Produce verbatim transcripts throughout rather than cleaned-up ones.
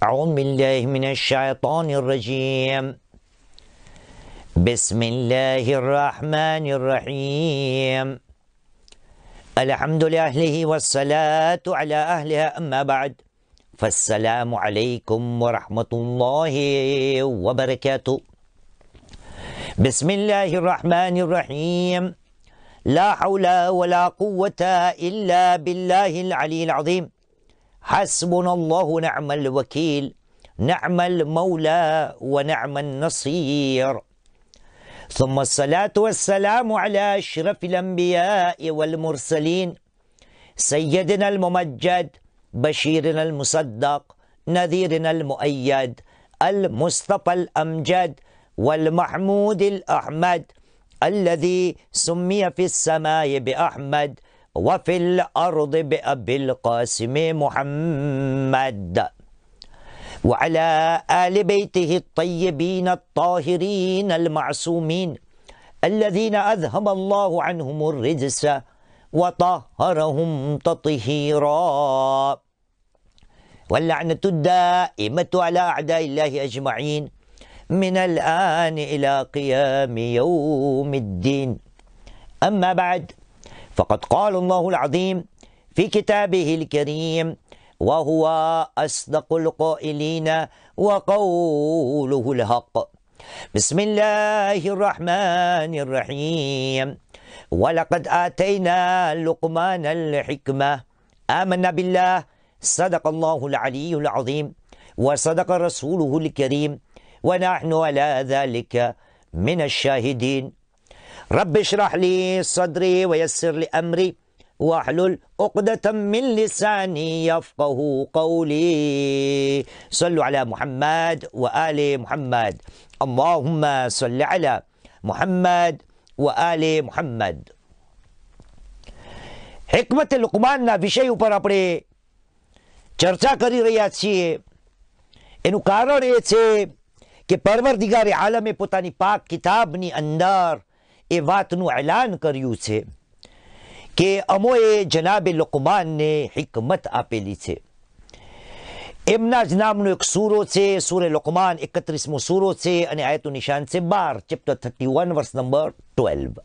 أعوذ بالله من الشيطان الرجيم بسم الله الرحمن الرحيم الحمد لله والصلاة على أهلها أما بعد فالسلام عليكم ورحمة الله وبركاته بسم الله الرحمن الرحيم لا حول ولا قوة إلا بالله العلي العظيم حسبنا الله ونعم الوكيل نعم المولى ونعم النصير ثم الصلاة والسلام على أشرف الأنبياء والمرسلين سيدنا الممجد بشيرنا المصدق نذيرنا المؤيد المصطفى الأمجد والمحمود الأحمد الذي سمي في السماء بأحمد وفي الأرض بأبي القاسم محمد وعلى آل بيته الطيبين الطاهرين المعصومين الذين أذهب الله عنهم الرجس وطهرهم تطهيرا واللعنة الدائمة على أعداء الله أجمعين من الآن إلى قيام يوم الدين أما بعد فقد قال الله العظيم في كتابه الكريم وهو أصدق القائلين وقوله الحق بسم الله الرحمن الرحيم ولقد آتينا لقمان الحكمة آمنا بالله صدق الله العلي العظيم وصدق رسوله الكريم ونحن على ذلك من الشاهدين رب اشرح لي صدري ويسر لي أمري واحلل عقدة من لساني يفقه قولي صلوا على محمد وآل محمد اللهم صل على محمد وآل محمد हिकमत लुकमानના વિષય ઉપર આપણે ચર્ચા કરી રહ્યા છીએ. એનું કારણ એ છે કે પરવરદિગારે આલમે પોતાની પાક કિતાબની અંદર એ વાતનું એલાન કર્યું છે કે અમોએ જનાબે લુકમાનને હિકમત આપેલી છે. એમના જ નામનો એક સૂરો છે, સૂરે લુકમાન એકત્રીસમો સૂરો છે અને આયતનું નિશાન છે બાર, chapter thirty one verse number twelve.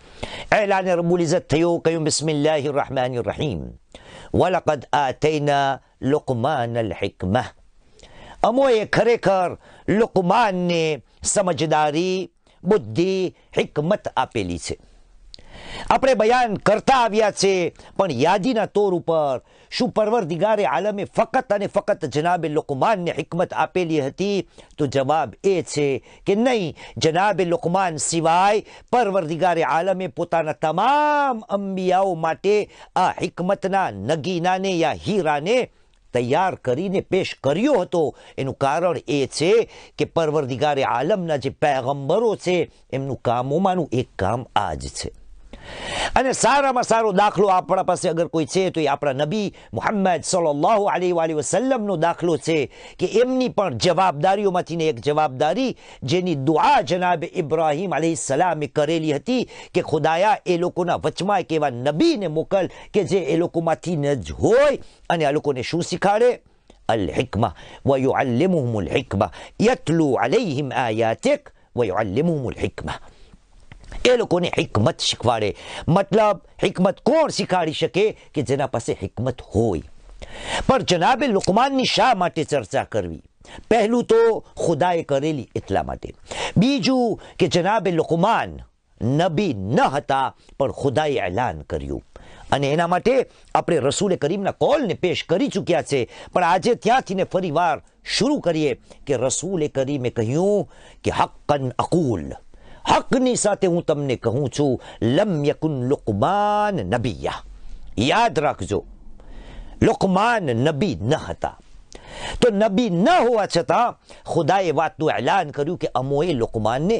એલાને રબ્બુલ ઇઝ્ઝત થયો, કહ્યું બિસ્મિલ્લાહિર રહમાનિર રહીમ વલકદ આતૈના લુકમાન અલ હિકમહ. અમોએ ખરેખર લુકમાનને સમજદારી, બુદ્ધિ, હિકમત આપેલી છે. આપણે બયાન કરતા આવ્યા છે પણ યાદીના તોર ઉપર શું પરવરદિગારે આલમે ફકત અને ફકત જનાબે લુકમાનને હિકમત આપેલી હતી? તો જવાબ એ છે કે નહીં. જનાબે લુકમાન સિવાય પરવરદિગારે આલમે પોતાના તમામ અંબિયાઓ માટે આ હિકમતના નગીનાને યા હીરાને તૈયાર કરીને પેશ કર્યો હતો. એનું કારણ એ છે કે પરવરદિગારે આલમના જે પૈગંબરો છે એમનું કામોમાંનું એક કામ આ જ છે. અને સારામાં સારો દાખલો આપણા પાસે અગર કોઈ છે તો એ આપણા નબી મુહમ્મદ સલ્લલ્લાહુ અલૈહિ વસલ્લમનો દાખલો છે કે એમની પણ જવાબદારીઓમાંથીને એક જવાબદારી જેની દુઆ જનાબ ઇબ્રાહીમ અલૈહિસ્સલામે કરેલી હતી કે ખુદાયા એ લોકોના વચમાં એક એવા નબીને મોકલ કે જે એ લોકોમાંથી ન જ હોય અને આ લોકોને શું શીખાડે? અલ હિકમા વ યુઅલ્લિમુહુમુલ હિકમા યતલુ અલૈહિમ આયાતિક વ યુઅલ્લિમુહુમુલ હિકમા. એ લોકોને હિકમત શીખવાડે. મતલબ હિકમત કોણ શીખવાડી શકે? કે જેના પાસે હિકમત હોય. પણ જનાબે લુકમાનની શા માટે ચર્ચા કરવી? પહેલું તો ખુદાએ કરેલી એટલા માટે. બીજું કે જનાબે લુકમાન નબી ન હતા પણ ખુદાએ એલાન કર્યું અને એના માટે આપણે રસૂલે કરીમના કોલને પેશ કરી ચૂક્યા છે. પણ આજે ત્યાંથી ને ફરી વાર શરૂ કરીએ કે રસૂલે કરીમે કહ્યું કે હક્કન અકૂલ, હકની સાથે હું તમને કહું છું, લમ યકુન લુકમાન નબિયા. યાદ રાખજો, લુકમાન નબી ન હતા. તો નબી ન હોવા છતાં ખુદાએ વાતનું એલાન કર્યું કે અમોએ લુકમાનને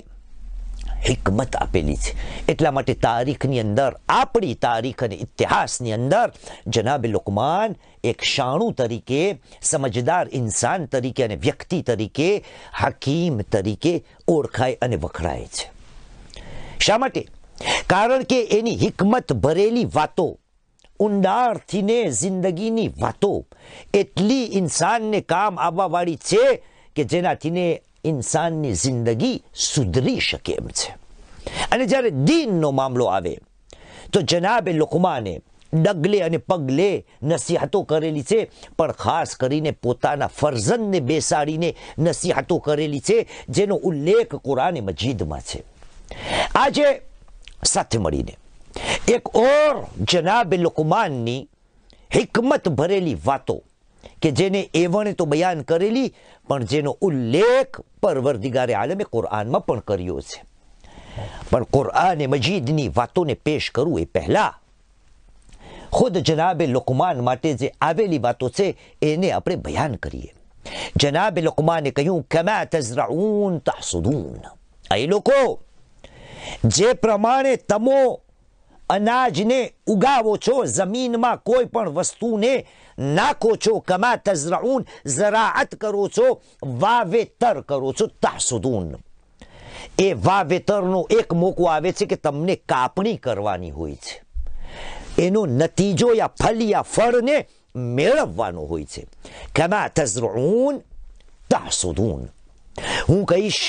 હિકમત આપેલી છે. એટલા માટે તારીખની અંદર, આપણી તારીખ અને ઇતિહાસની અંદર જનાબે લુકમાન એક શાણું તરીકે, સમજદાર ઇન્સાન તરીકે અને વ્યક્તિ તરીકે, હકીમ તરીકે ઓળખાય અને વખણાય છે. શા માટે? કારણ કે એની હિકમત ભરેલી વાતો ઊંડાણથી ને જિંદગીની વાતો એટલી ઇન્સાનને કામ આવવાવાળી છે કે જેનાથી ને ઇન્સાનની જિંદગી સુધરી શકે એમ છે. અને જ્યારે દીનનો મામલો આવે તો જનાબે લુકમાને ડગલે અને પગલે નસીહતો કરેલી છે, પણ ખાસ કરીને પોતાના ફરજંદને બેસાડીને નસીહતો કરેલી છે, જેનો ઉલ્લેખ કુરાન મજીદમાં છે. આજે સાથે મળીને એક ઓર જનાબે લુકમાનની હિકમત ભરેલી વાતો કે જેને એવણે તો બયાન કરેલી, પણ જેનો ઉલ્લેખ પરવરદિગારે આલમે કુરાનમાં પણ કર્યો છે. પણ કુરાન મજીદની વાતોને પેશ કરું એ પહેલા ખુદ જનાબે લુકમાન માટે જે આવેલી વાતો છે એને આપણે બયાન કરીએ. જનાબે લુકમાને કહ્યું, કમા તઝરઉન તહસુદૂન. એ લોકો જે પ્રમાણે તમો અનાજને ઉગાવો છો, જમીનમાં કોઈ પણ વસ્તુને નાખો છો, કમા તઝરઉન ઝરાઅત કરો છો, વાવેતર કરો છો, તહસુદૂન. એ વાવેતરનો એક મોકો આવે છે કે તમને કાપણી કરવાની હોય છે, એનો નતીજો યા ફલ યા ફળને મેળવવાનો હોય છે. કમા તઝરઉન તહસુદૂન. હું કહીશ,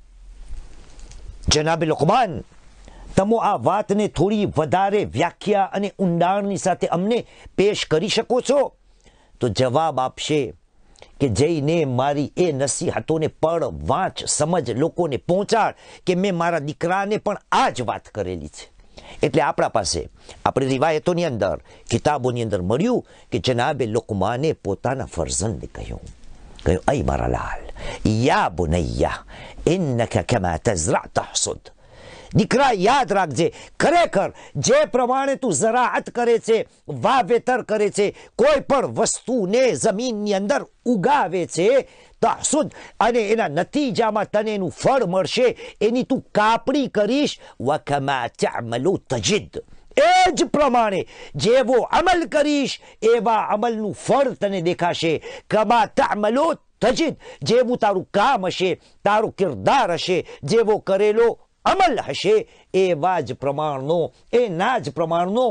જનાબે લુકમાન, તમો આ વાતને થોડી વધારે વ્યાખ્યા અને ઊંડાણની સાથે અમને પેશ કરી શકો છો? તો જવાબ આપશે કે જઈને મારી એ નસીહતોને પઢ, વાંચ, સમજ, લોકોને પહોંચાડ કે મેં મારા દીકરાને પણ આ જ વાત કરેલી છે. એટલે આપણા પાસે આપણી રિવાયતોની અંદર, કિતાબોની અંદર મળ્યું કે જનાબે લુકમાને પોતાના ફરજંદને કહ્યું, કહ્યું, અય મારા લાલ, યા બુનૈયા ઇન્નકા કમા તઝરા તહસુદ. દીકરા, યાદ રાખજે, ખરેખર જે પ્રમાણે તું ઝરાઅત કરે છે, વાવેતર કરે છે, કોઈ પણ વસ્તુને જમીનની અંદર ઉગાવે છે, તહસુદ, અને એના નતીજામાં તને એનું ફળ મળશે, એની તું કાપણી કરીશ. વકમા તઅમલુ તજિદ. એ જ પ્રમાણે જેવો અમલ કરીશ એવા અમલનું ફળ તને દેખાશે. કમા તઅમલુ તજિદ. જેવું તારું કામ હશે, તારું કિરદાર હશે, જેવો કરેલો અમલ હશે, એવા જ પ્રમાણનો, એના જ પ્રમાણનો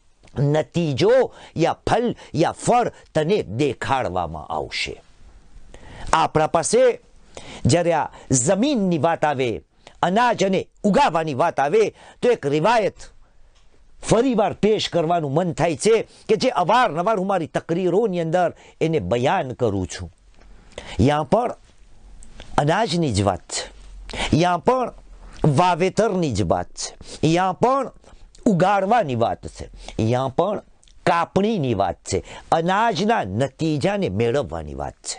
નતીજો યા ફલ યા ફળ તને દેખાડવામાં આવશે. આપણા પાસે જ્યારે આ જમીનની વાત આવે, અનાજ અને ઉગાવવાની વાત આવે, તો એક રિવાયત ફરીવાર પેશ કરવાનું મન થાય છે કે જે અવારનવાર હું મારી તકરીરોની અંદર એને બયાન કરું છું. યાં પણ અનાજની જ વાત છે, યાં પણ વાવેતરની જ વાત છે, યાં પણ ઉગાડવાની વાત છે, યાં પણ કાપણીની વાત છે, અનાજના નતીજાને મેળવવાની વાત છે.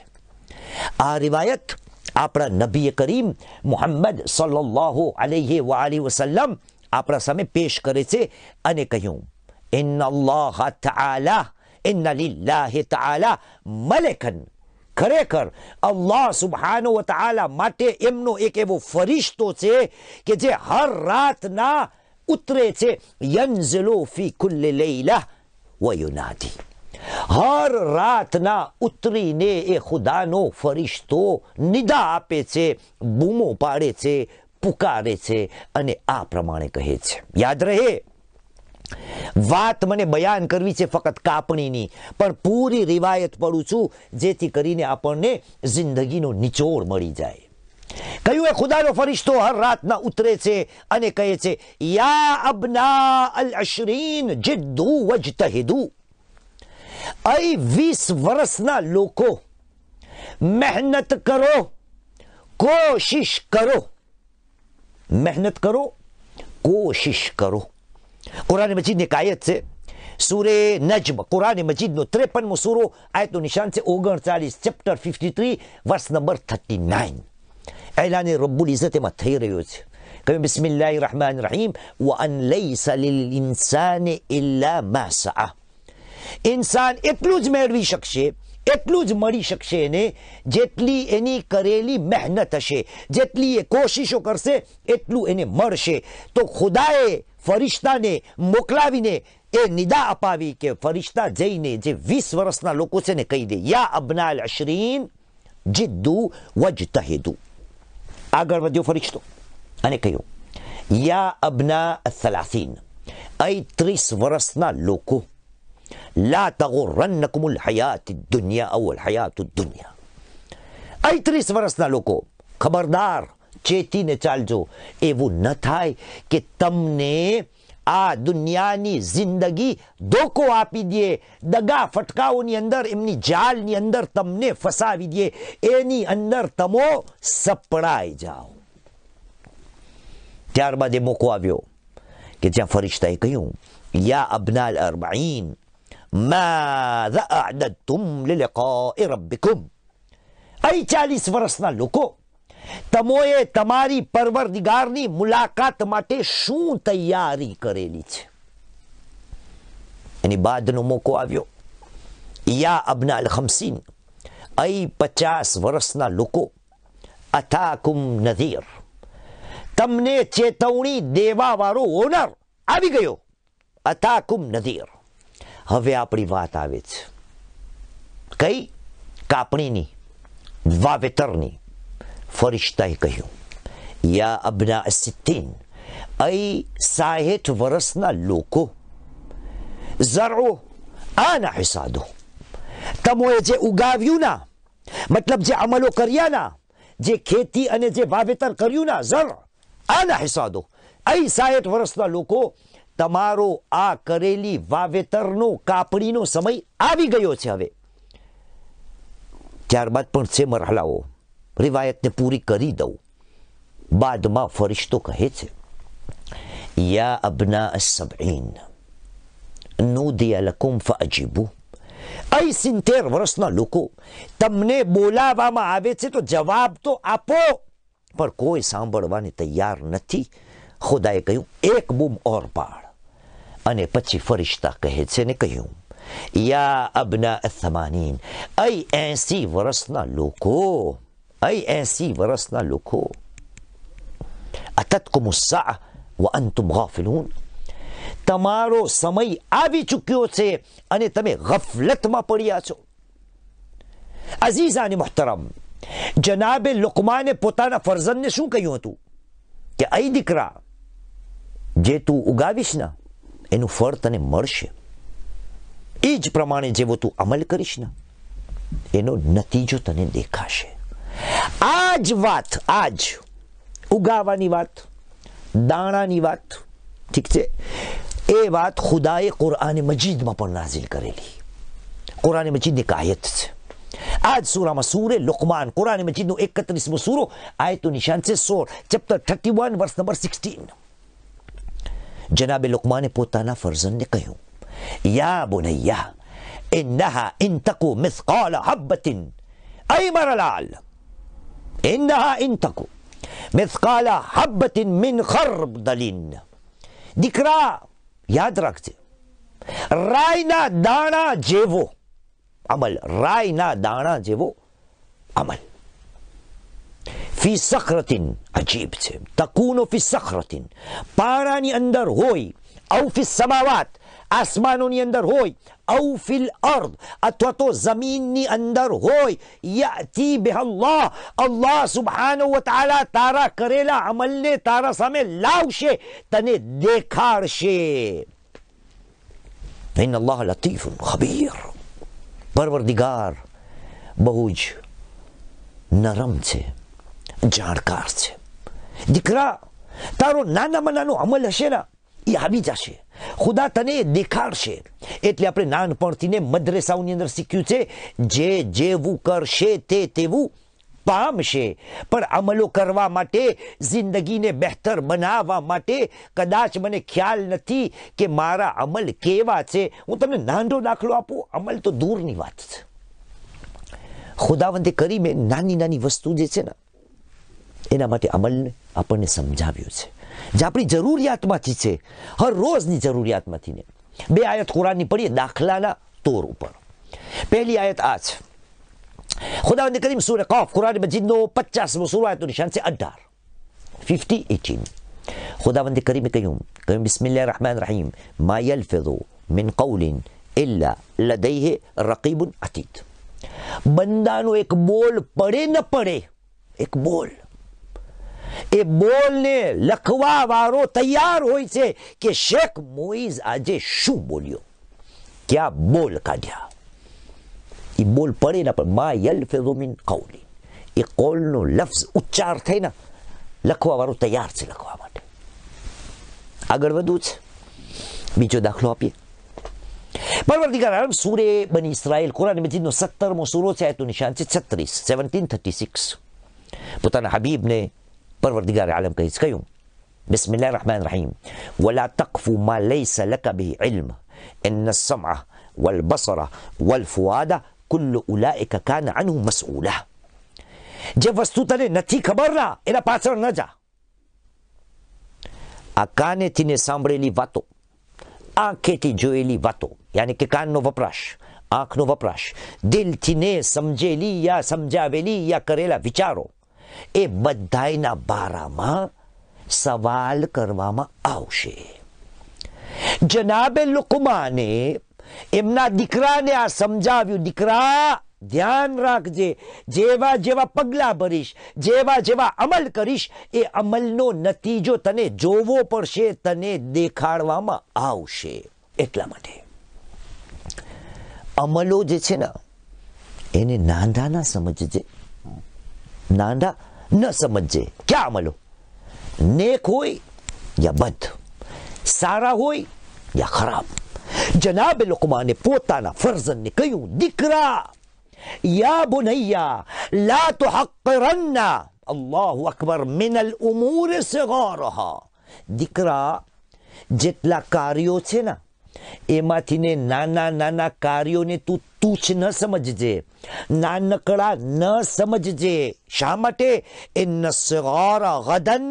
આ રિવાયત આપણા નબી કરીમ મુહમ્મદ સલ્લલ્લાહુ અલૈહિ વઆલિહિ વસલ્લમ આપણા સામે પેશ કરે છે અને કહ્યું, ઇન્ના અલ્લાહ તઆલા, ઇન્ના લિલ્લાહિ તઆલા મલકન. ખરેખર અલ્લાહ સુબ્હાનહુ વ તઆલા માટે એમનો એક એવો ફરિશ્તો છે કે જે હર રાતના ઉતરે છે. યનઝિલુ ફી કુલ્લી લૈલા વ યુનાદી. હર રાતના ઉતરીને એ ખુદાનો ફરિશ્તો નિદા આપે છે, બૂમો પાડે છે, પુકારે છે અને આ પ્રમાણે કહે છે. યાદ રહે, વાત મને બયાન કરવી છે ફક્ત કાપણીની, પણ પૂરી રિવાયત પડું છું જેથી કરીને આપણને જિંદગીનો નિચોડ મળી જાય. કહ્યું, એ ખુદાનો ફરિશ્તો હર રાતના ઉતરે છે અને કહે છે, યા અબના અલ અશરીન જિદ્દુ વજતહિદુ. અહીં વીસ વર્ષના લોકો, મહેનત કરો, કોશિશ કરો. મહેનત કરો, કોશિશ કરો. કુરાન મજીદની એક આયત છે, સૂરે નજમ, કુરાન મજીદનો ત્રેપનમો સૂરો, આયતનું નિશાન છે ઓગણચાલીસ, chapter fifty three, verse number thirty nine. એલાને રબ્બુલ ઇઝ્ઝત એમાં થઈ રહ્યો છે. કહ્યું, બિસ્મિલ્લાહિર રહમાનિર રહીમ, વ અન લૈસા લિલ ઇન્સાની ઇલ્લા મા સઆ. ઇન્સાન એટલું જ મેળવી શકશે, એટલું જ મળી શકશે એને જેટલી એની કરેલી મહેનત હશે, જેટલી એ કોશિશો કરશે એટલું એને મળશે. તો ખુદાએ ફરિશ્તાને મોકલાવીને એ નિદા અપાવી કે ફરિશ્તા જઈને જે વીસ વર્ષના લોકો છે ને કહી દે, યા અબના અલ અશરીન જિદ્દુ વજતહિદુ. આગળ વધ્યો ફરિશ્તો અને કહ્યું, યા અબના થલાસીન. અહીં ત્રીસ વર્ષના લોકો, લા તગુરન્નકુમુલ હયાત દુનિયા અવલ હયાત દુનિયા. અહીં ત્રીસ વર્ષના લોકો ખબરદાર, ચેતીને ચાલજો, એવું ન થાય કે તમને આ દુનિયાની જિંદગી ધોકો આપી દે, દગા ફટકાઓની અંદર, એમની જાલની અંદર તમને ફસાવી દે, એની અંદર તમો સપડાઈ જાઓ. ત્યારબાદ એ મોકો આવ્યો કે જ્યાં ફરિશ્તાએ કહ્યું, યા અબનાલ અરબાઈન માઝા અઅદદતુમ લિલિકાઈ રબ્બિકુમ. અહીં ચાલીસ વર્ષના લોકો, તમોએ તમારી પરવરદિગારની મુલાકાત માટે શું તૈયારી કરેલી છે? એની બાદનો મોકો આવ્યો, યા અબના અલ ખમસીન, અહીં પચાસ વર્ષના લોકો, અથાકુમ નઝીર, તમને ચેતવણી દેવા વાળો ઓનર આવી ગયો, અથાકુમ નઝીર. હવે આપણી વાત આવે છે કઈ? કાપણીની, વાવેતરની. ફરિશ્તાએ કહ્યું, યા અબના સિત્તીન, અહીં સાહીઠ વર્ષના લોકો, ઝરઓ આના હિસાદો, તમોએ જે ઉગાવ્યું ના, મતલબ જે અમલો કર્યા ના, જે ખેતી અને જે વાવેતર કર્યું ના, ઝર આના હિસાદો, અહીં સાહીઠ વર્ષના લોકો, તમારો આ કરેલી વાવેતરનો, કાપણીનો સમય આવી ગયો છે. હવે ત્યારબાદ પણ છે મરહલાઓ, રિવાયતને પૂરી કરી દઉં. બાદમાં ફરિશ્તો કહે છે, યા અબના સબઈન નૂદિયા લકુમ ફઅજીબુ. અહીં સિત્તેર વર્ષના લોકો, તમને બોલાવવામાં આવે છે તો જવાબ તો આપો, પણ કોઈ સાંભળવાની તૈયાર નથી. ખુદાએ કહ્યું, એક બૂમ ઓર પાડ. અને પછી ફરિશ્તા કહે છે ને કહ્યું, યા અબના થમાનીન, અહીં એસી વર્ષના લોકો, અહીં એસી વર્ષના લોકો, અતતકુમ સ્સા વ અંતુમ ગાફિલૂન, તમારો સમય આવી ચૂક્યો છે અને તમે ગફલતમાં પડ્યા છો. અઝીઝાની મુહતરમ, જનાબે લુકમાને પોતાના ફરઝંદને શું કહ્યું હતું કે અહીં દીકરા, જે તું ઉગાવીશ ને એનું ફળ તને મળશે, એ જ પ્રમાણે જેવો તું અમલ કરીશ ને એનો નતીજો તને દેખાશે. આ જ વાત, આજ ઉગાવાની વાત, દાણાની વાત, ઠીક છે, એ વાત ખુદાએ કુરઆન મજીદમાં પણ નાઝિલ કરેલી. કુરઆન મજીદની એક આયત છે. આજ સૂરામાં, સૂરે લુકમાન, કુરઆન મજીદનો એકત્રીસમો સૂરો, આયતું નિશાન છે સોળ, chapter thirty one, verse number sixteen. જનાબે લુકમાને પોતાના ફરઝંદને કહ્યું, યા બુનૈયા ઇન્નહા ઇન તકુ મિથકાલ હબ્બતિન, અય મારા લાલ, ઇન્નહા ઇન તકુ મિથકાલ હબ્બતિન મિન ખરદલિન. દીકરા, યાદ રાખજે, રાયના દાણા જેવો અમલ, રાયના દાણા જેવો અમલ. ફી સખરતિન, અજીબ છે, તકૂનો ફી સખરતિન, પાણાની અંદર હોય, ઔ ફી સમાવાત, આસમાનોની અંદર હોય, ઔ ફિલ અર્દ, અથવા તો જમીનની અંદર હોય, યઅતી બિહા અલ્લાહ, અલ્લાહ સુબ્હાનહુ વ તઆલા તારા કરેલા અમલને તારા સામે લાવશે, તને દેખાડશે. ઇન્ન અલ્લાહ લતીફુન ખબીર, પરવરદિગાર બહુ જ નરમ છે, જાણકાર છે. દીકરા, તારો નાનામાં નાનો અમલ હશે ને એ આવી જશે, ખુદા તને દેખાડશે. એટલે આપણે નાનપણથી ને મદ્રેસાઓની અંદર શીખ્યું છે, જે જેવું કરશે તે તેવું પામશે. પણ અમલો કરવા માટે, જિંદગીને બહેતર બનાવવા માટે, કદાચ મને ખ્યાલ નથી કે મારા અમલ કેવા છે. હું તમને નાનો દાખલો આપું, અમલ તો દૂરની વાત છે. ખુદાવંદે કરીમે નાની નાની વસ્તુ જે છે ને એના માટે અમલને આપણને સમજાવ્યું છે, જે આપણી જરૂરિયાતમાંથી છે, હર રોજની જરૂરિયાતમાંથી. ને બે આયત કુરાનની પડીએ દાખલાના તોર ઉપર. પહેલી આયત આ છે, ખુદાવંદ કરીમ સૂરે કાફ, કુરાન મજીદનો પચાસમો સૂરો, આયતનું નિશાન છે અઢાર, ફિફ્ટી એટીન. ખુદાવંદ કરીમે કહ્યું, કહ્યું બિસ્મિલ્લાહિર રહમાનિર રહીમ, મા યલફિઝુ મિન કૌલિન ઇલ્લા લદૈહિ રકીબુન અતીદ. બંદાનો એક બોલ પડે ન પડે, એક બોલ, એ બોલને લખવા વાળો તૈયાર હોય છે કે શેખ મોઈઝ આજે શું બોલ્યો. ક્યાં બોલ કાઢ્યા. એ બોલ પડે ને પણ મા યલફિઝુ મિન કૌલી, એ કૌલનો લફ્ઝ ઉચ્ચાર થઈ ને લખવા વાળું તૈયાર છે લખવા માટે. આગળ વધવું છે. બીજો દાખલો આપીએ. પરવરદિગાર આલમ સૂરે બની ઇસ્રાએલ કુરાન મજીદનો સત્તરમો સૂરો છે, આયતનું નિશાન છે છત્રીસ, સેવન્ટીન થર્ટી સિક્સ. પોતાના હબીબને પરવરદિગાર આલમ કહી કહ્યું, બિસ્મિલ્લાહ રહમાન રહીમ, વલા તકફુ મા લૈસા લકા બિહી ઇલ્મ ઇન્ન અસ-સમ'a વલ બસરા વલ ફુઆદા કુલ્લુ ઉલાઇકા કાન અન્હુ મસઉલા. જે વસ્તુ તને નથી ખબર ના એના પાછળ ન જા. આ કાનેથી ને સાંભળેલી વાતો, આંખેથી જોયેલી વાતો, યાની કે કાનનો વપરાશ, આંખનો વપરાશ, દિલથી ને સમજેલી યા સમજાવેલી યા કરેલા વિચારો, એ બધાયના બારામાં સવાલ કરવામાં આવશે. જનાબે લુકમાને એમના દીકરાને આ સમજાવ્યું, દીકરા ધ્યાન રાખજે, જેવા જેવા પગલા ભરીશ, જેવા જેવા અમલ કરીશ, એ અમલનો નતીજો તને જોવો પડશે, તને દેખાડવામાં આવશે. એટલા માટે અમલો જે છે ને એને નાંદા ના સમજજે, નાંદા ન સમજજે. ક્યાં અમલો? નેક હોય યા બદ, સારા હોય યા ખરાબ. જનાબે લુકમાને પોતાના ફરઝનને કહ્યું, દીકરા, યા બુનૈયા લા તુહક્કિરન્ના અલ્લાહુ અકબર મિનલ ઉમૂર સિગારહા. દીકરા, જેટલા કાર્યો છે ને એમાંથી ને નાના નાના કાર્યોને તું તુચ્છ ન સમજજે, નાનકડા ન સમજજે. શા માટે? ઇન્ન સિગારા ગદન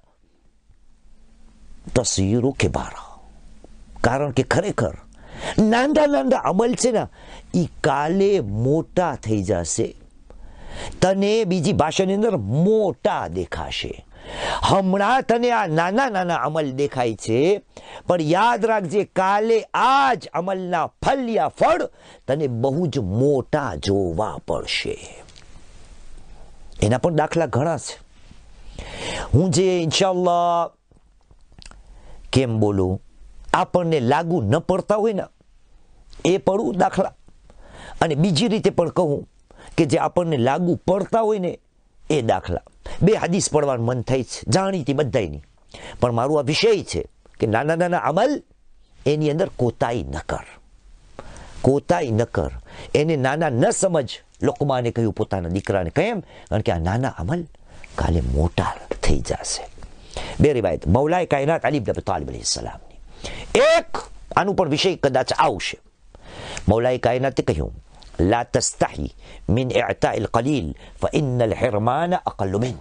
તસીરુ કિબારા. કારણ કે ખરેખર નાના નાના અમલ છે ને એ કાલે મોટા થઈ જશે, તને બીજી ભાષાની અંદર મોટા દેખાશે. હમણાં તને આ નાના નાના અમલ દેખાય છે, પણ યાદ રાખજે કાલે આ જ અમલના ફલ યા ફળ તને બહુ જ મોટા જોવા પડશે. એના પણ દાખલા ઘણા છે. હું જે ઇન્શાઅલ્લાહ કેમ બોલું, આપણને લાગુ ન પડતા હોય ને એ પડું દાખલા, અને બીજી રીતે પણ કહું કે જે આપણને લાગુ પડતા હોય ને એ દાખલા. બે હદીસ પડવાનું મન થાય છે, જાણીતી બધાયની, પણ મારું આ વિષય છે કે નાના નાના અમલ એની અંદર કોતાઈ ન કર, કોતાઈ ન કર. એને નાના ન સમજ. લુકમાને કહ્યું પોતાના દીકરાને, કેમ? કારણ કે આ નાના અમલ કાલે મોટા થઈ જશે. બે રિવાયત મૌલાએ કાયનાત અલી ઇબ્ન અબી તાલિબ અલૈહિસ્સલામની. એક આનું પણ વિષય કદાચ આવશે. મૌલાએ કાયનાતે કહ્યું, લા તસ્તહી મિન ઇዕતાઇલ કલીલ ફઇન્નલ હિરમાન અકલ્લુ મિન.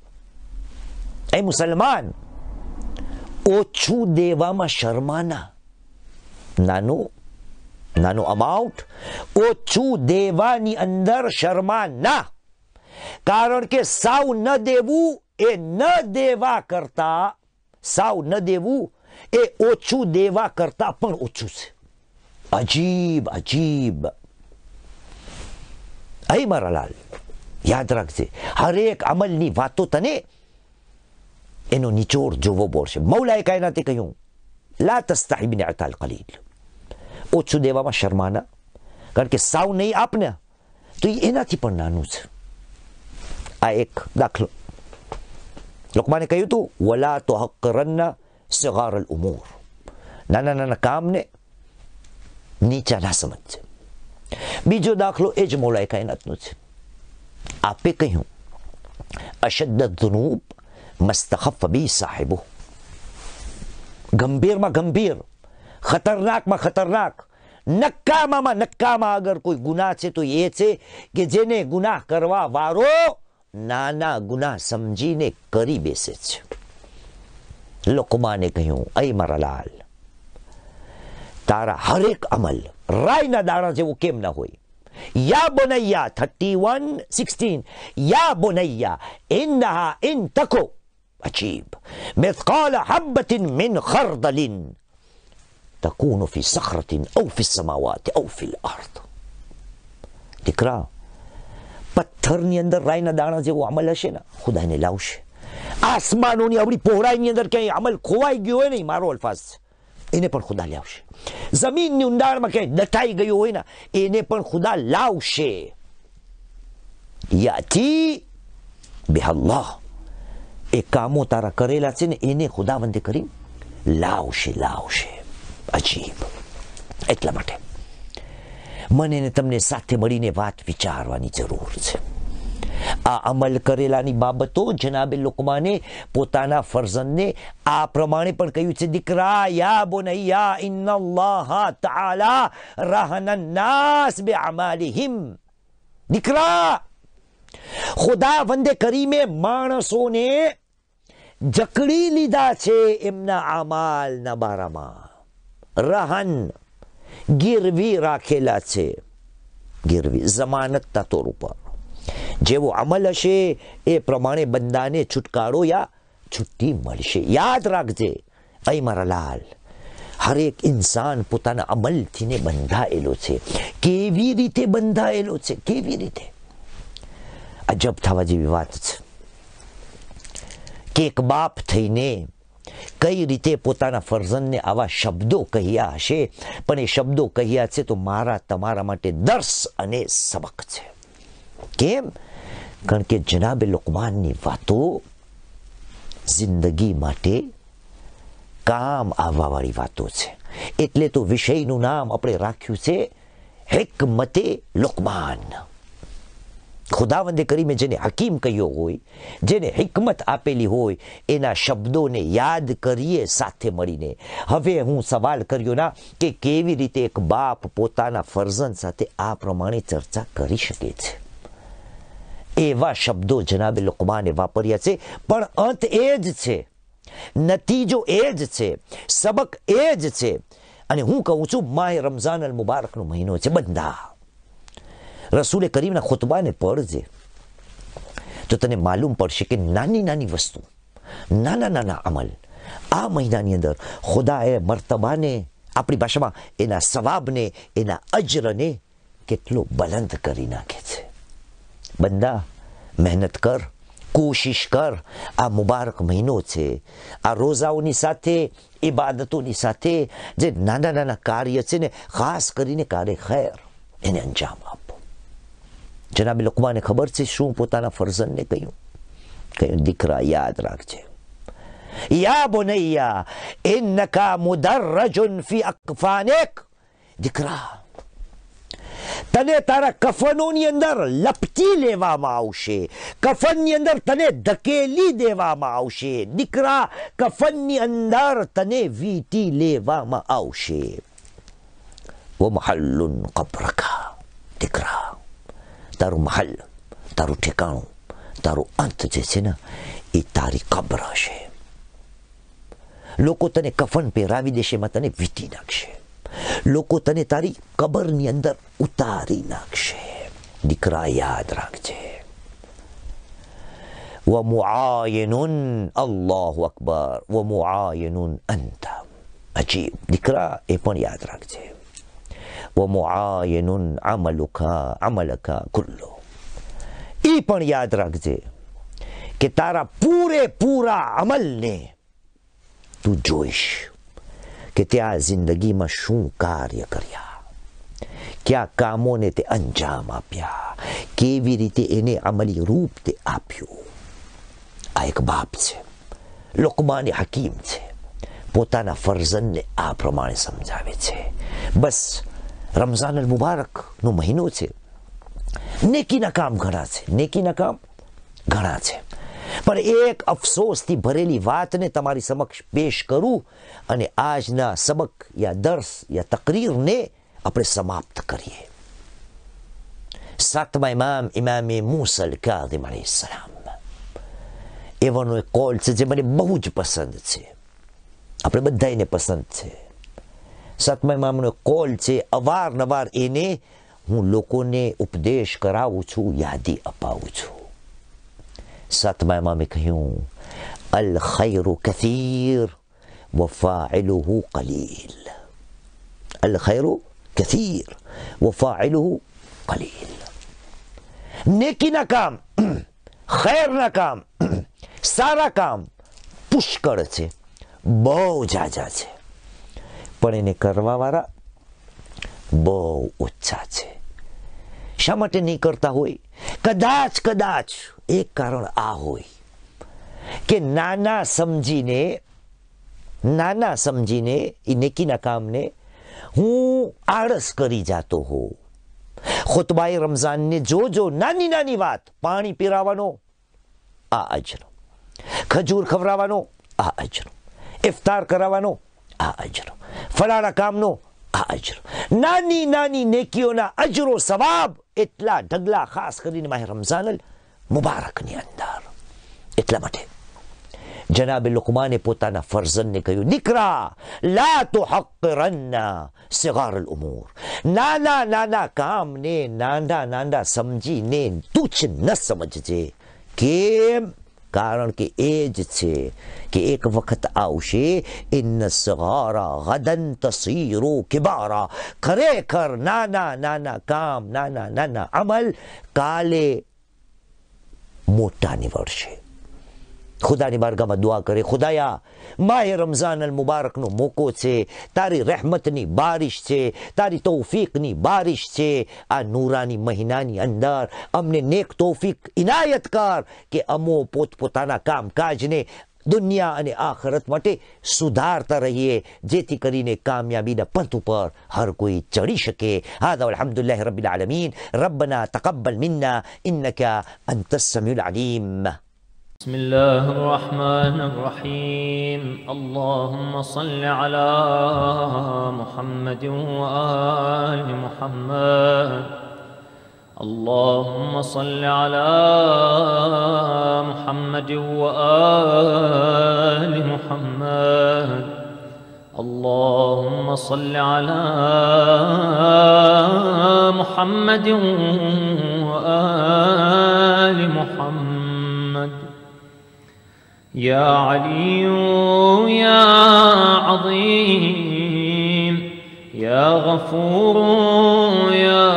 એ મુસલમાન, ઓછું દેવામાં શરમાના. નાનું નાનું અમાઉન્ટ ઓછું દેવાની અંદર શરમાના. કારણ કે સાવ ન દેવું એ ન દેવા કરતા, સાવ ન દેવું એ ઓછું દેવા કરતા પણ ઓછું છે. અજીબ અજીબ. અહીં મારા લાલ યાદ રાખજે, હરેક અમલની વાતો તને એનો નિચોડ જોવો પડશે. મૌલાએ કાયનાતે કહ્યું, લા તસ્તહી મિન ઇዕતાઇલ કલીલ. ઓછું દેવામાં શરમાના, કારણ કે સાવ નહીં આપને તો એનાથી પણ નાનું છે. આ એક દાખલો. લુકમાને કહ્યું હતું, વલા તુહક્કિરન્ના સિગારલ ઉમૂર. નાના નાના કામને નીચા ના સમજશે. બીજો દાખલો એ જ મૌલાએ કાયનાતનો છે. આપે કહ્યું, અશદ્દ ધુનૂબ મસ્તખફ બી સાહિબુ. ગંભીરમાં ગંભીર, ખતરનાકમાં ખતરનાક, નક્કામાં નક્કામાં અગર કોઈ ગુનાહ છે તો એ છે કે જેને ગુનાહ કરવા વાળો નાના ગુનાહ સમજીને કરી બેસે છે. લુકમાને કહ્યું, અય મારા લાલ, તારા હરેક અમલ રાયના દાણા જેવું કેમ ના હોય. યા બુનૈયા થર્ટી વન સિક્સટીન, યા બુનૈયા ઇન્નહા ઇન તકો અજીબ મિથકાલ હબ્બતિન મિન ખરદલિન તકૂનુ ફી સખરતિન ઔ ફી સમાવાતિ ઔ ફિલ અર્દ. દીકરા, પથ્થરની અંદર રાયના દાણા જેવો અમલ હશે ને, ખુદાને લાવશે. આસમાનોની અવળી પહોળાઈની અંદર ક્યાંય અમલ ખોવાઈ ગયો હોય નહીં, મારો અલ્ફાઝ એને પણ ખુદા લાવશે. જમીનની ઊંડાણમાં ક્યાંય દટાઈ ગયું હોય ને એને પણ ખુદા લાવશે. યાતી બેહલ્લાહ, એ કામો તારા કરેલા છે ને એને ખુદાવંદે કરી લાવશે લાવશે. અજીબ. એટલા માટે મને ને તમને સાથે મળીને વાત વિચારવાની જરૂર છે. આ અમલ કરેલાની બાબતો જનાબે લુકમાને પોતાના ફરઝંદને આ પ્રમાણે પણ કહ્યું છે, દીકરા યા બુનૈયા ઇન્નલ્લાહ તઆલા રહનન નાસ બિઅમાલિહિમ. દીકરા, ખુદાવંદે કરીમે માણસોને જકડી લીધા છે એમના આમાલના બારામાં. રહન ગીરવી રાખેલા છે. ગીરવી જમાનતના તોર ઉપર જેવો અમલ હશે એ પ્રમાણે બંદાને છુટકારો યા છુટ્ટી મળશે. યાદ રાખજે અહીં મારા લાલ, હરેક ઇન્સાન પોતાના અમલથી ને બંધાયેલો છે. કેવી રીતે બંધાયેલો છે? કેવી રીતે? અજબ થવા જેવી વાત છે કે એક બાપ થઈને કઈ રીતે પોતાના ફરઝંદને આવા શબ્દો કહ્યા હશે, પણ એ શબ્દો કહ્યા છે તો મારા તમારા માટે દર્શ અને સબક છે. કેમ? કારણ કે જનાબે લુકમાનની વાતો જિંદગી માટે કામ આવવાવાળી વાતો છે. એટલે તો વિષયનું નામ આપણે રાખ્યું છે હિકમતે લુકમાન. ખુદાવંદે કરીમે જેને હકીમ કહ્યો હોય, જેને હિકમત આપેલી હોય, એના શબ્દોને યાદ કરીએ સાથે મળીને. હવે હું સવાલ કર્યો ના કે કેવી રીતે એક બાપ પોતાના ફરઝંદ સાથે આ પ્રમાણે ચર્ચા કરી શકે છે. એવા શબ્દો જનાબે લુકમાને વાપર્યા છે, પણ અંત એ જ છે, નતીજો એ જ છે, સબક એ જ છે. અને હું કહું છું માહ રમઝાન અલ મુબારકનો મહિનો છે. બંદા રસૂલે કરીમના ખુતબાને પઢજે તો તને માલુમ પડશે કે નાની નાની વસ્તુ, નાના નાના અમલ આ મહિનાની અંદર ખુદાએ મર્તબાને, આપણી ભાષામાં એના સવાબને, એના અજરને કેટલો બલંદ કરી નાખે છે. બંદા મહેનત કર, કોશિશ કર. આ મુબારક મહિનો છે. આ રોઝાઓની સાથે, ઇબાદતોની સાથે જે નાના નાના કાર્ય છે ને, ખાસ કરીને કાર્ય ખૈર, એને અંજામ આપો. જનાબે લુકમાને ખબર છે શું પોતાના ફરઝંદને કહ્યું? કહ્યું, દીકરા યાદ રાખજે, યા બુનૈયા ઇન્નકા મુદર્રજુન ફી અકફાનિક. દીકરા, તને તારા કફનોની અંદર લપટી લેવામાં આવશે, કફનની અંદર તને ધકેલી દેવામાં આવશે. દીકરા, કફનની અંદર તને વીંટી લેવામાં આવશે. વ મહલ્લુન કબ્રકા. દીકરા, તારું મહલ, તારું ઠેકાણું, તારું અંત જે છે ને એ તારી કબ્ર હશે. લોકો તને કફન પહેરાવી દેશે, એમાં તને વીંટી નાખશે. લોકો તને તારી કબરની અંદર ઉતારી નાખશે. દીકરા યાદ રાખજે. વ મુઆયિનુન, અલ્લાહુ અકબર, વ મુઆયિનુન અંતા. અજીબ. દીકરા, એ પણ યાદ રાખજે. વ મુઆયિનુન અમલુકા અમલકા કુલ્લો. એ પણ યાદ રાખજે કે તારા પૂરેપૂરા અમલને તું જોઈશ કે ત્યાં જિંદગીમાં શું કાર્ય કર્યા, કયા કામોને તે અંજામ આપ્યા, કેવી રીતે એને અમલી રૂપ તે આપ્યું. આ એક બાપ છે, લુકમાન હકીમ છે, પોતાના ફરઝંદને આ પ્રમાણે સમજાવે છે. બસ રમઝાન અલ મુબારકનો મહિનો છે, નેકીના કામ ઘણા છે, નેકીના કામ ઘણા છે. પણ એક અફસોસથી ભરેલી વાતને તમારી સમક્ષ પેશ કરું અને આજના સબક યા દર્સ યા તકરીરને આપણે સમાપ્ત કરીએ. સાતમા ઇમામ ઇમામે મૂસા અલ કાઝિમ અલૈહિસ્સલામ, એવાનો એક કોલ છે જે મને બહુ જ પસંદ છે, આપણે બધાને પસંદ છે. સાતમા ઇમામનો કોલ છે, અવારનવાર એને હું લોકોને ઉપદેશ કરાવું છું, યાદી અપાવું છું. સાતમા ઇમામે કહ્યું, અલ ખૈરુ કથીર વ ફાઇલુહુ કલીલ. અલ ખૈરુ કથીર વ ફાઇલુહુ કલીલ. નેકીના કામ, ખૈરના કામ, સારા કામ પુષ્કળ છે, બહુ જાજા છે. પણ એને કરવાવાળા બહુ ઓછા છે. શા માટે નહીં કરતા હોય? કદાચ કદાચ એક કારણ આ હોય કે નાના સમજીને નાના સમજીને એ નેકીના કામને હું આળસ કરી જાતો હોઉં. ખુતબાએ રમઝાનને જોજો, નાની નાની વાત, પાણી પીરાવાનો આ અજર, ખજૂર ખવડાવવાનો આ અજર, ઇફતાર કરાવવાનો આ અજર, ફલાણા કામનો આ અજર, નાની નાની નેકીઓના અજરો સવાબ એટલા ઢગલા, ખાસ કરીને માહે રમઝાન મુબારકની અંદર. એટલા માટે જનાબે લુકમાને પોતાના ફરઝનને કહ્યું, દીકરા, લા તુહક્કિરન્ના સિગાર અલ ઉમૂર, નાના નાના કામને નાના નાના સમજીને તુચ્છ ન સમજજે. કેમ? કારણ કે એ જ છે કે એક વખત આવશે, ઇન્ન સિગારા ગદન તસીરુ કિબારા, ખરેખર નાના નાના કામ, નાના નાના અમલ કાલે મોટા નીવડશે. ખુદાની બારગામાં દુઆ કરે, ખુદાયા, માહે રમઝાન અલ મુબારકનો મોકો છે, તારી રહેમતની બારિશ છે, તારી તૌફીકની બારિશ છે. આ નૂરાની મહિનાની અંદર અમને નેક તૌફીક ઇનાયત કર કે અમો પોતપોતાના કામકાજને દુનિયા અને આખરત માટે સુધારતા રહીએ, જેથી કરીને કામયાબીના પંથ ઉપર હર કોઈ ચડી શકે. હાદા અલ્હમ્દુલિલ્લાહ રબ્બિલ આલમીન. રબ્બના તકબ્બલ મિન્ના ઇન્નકા અંતસ સમીઉલ અલીમ. بسم الله الرحمن الرحيم. اللهم صل على محمد وآل محمد. اللهم صل على محمد وآل محمد. اللهم صل على محمد وآل محمد. يا علي يا عظيم يا غفور يا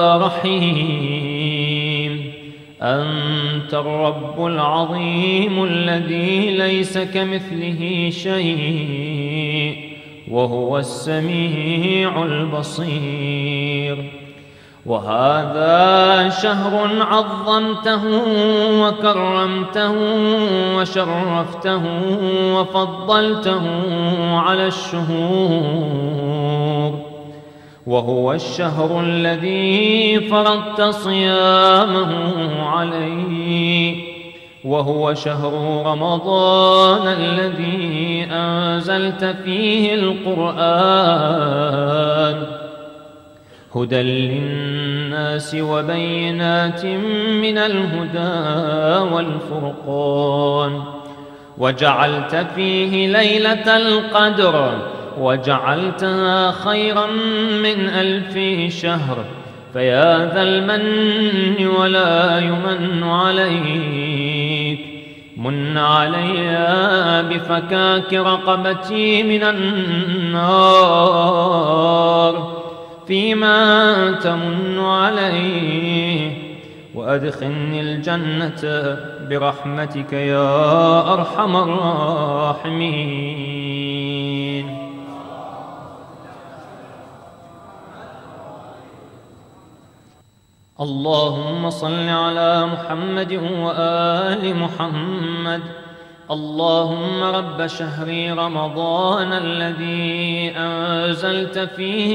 رحيم، أنت الرب العظيم الذي ليس كمثله شيء وهو السميع البصير. وهذا شهر عظمته وكرمته وشرفته وفضلته على الشهور، وهو الشهر الذي فرضت صيامه عليه، وهو شهر رمضان الذي أنزلت فيه القرآن هدى للناس وبينات من الهدى والفرقان، وجعلت فيه ليلة القدر وجعلتها خيرا من ألف شهر. فيا ذا المن ولا يمن عليك، من علي بفكاك رقبتي من النار فيما تمن عليه، وأدخلني الجنة برحمتك يا أرحم الراحمين. اللهم صل على محمد وآل محمد. اللهم رب شهر رمضان الذي أنزلت فيه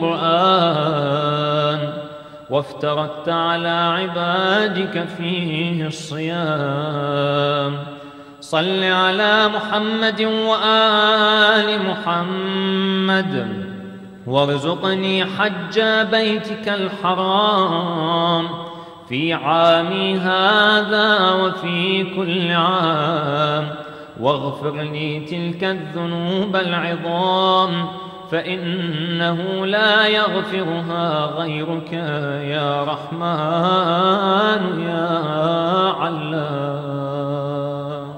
القرآن وافترضت على عبادك فيه الصيام، صل على محمد وآل محمد وارزقني حج بيتك الحرام في عامي هذا وفي كل عام، واغفر لي تلك الذنوب العظام فإنه لا يغفرها غيرك يا رحمن يا علام.